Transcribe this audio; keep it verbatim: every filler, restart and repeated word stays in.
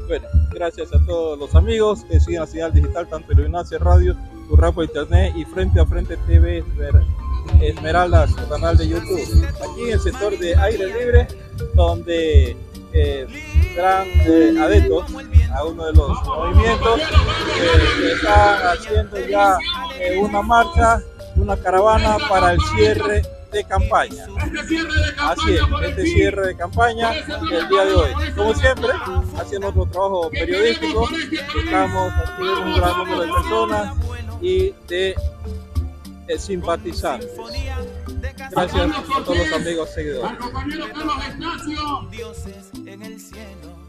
Bueno, gracias a todos los amigos que siguen la señal digital, tanto en Luminancia Radio, Urrapo Internet y Frente a Frente T V Esmeralda, su canal de YouTube. Aquí en el sector de aire libre, donde eh, serán eh, adeptos a uno de los movimientos eh, que están haciendo ya eh, una marcha, una caravana para el cierre de campaña. Así es, este cierre de campaña el día de hoy. Como siempre, haciendo nuestro trabajo periodístico, estamos aquí un gran número de personas y de, de simpatizantes. Gracias a todos los amigos seguidores. Dioses en el cielo.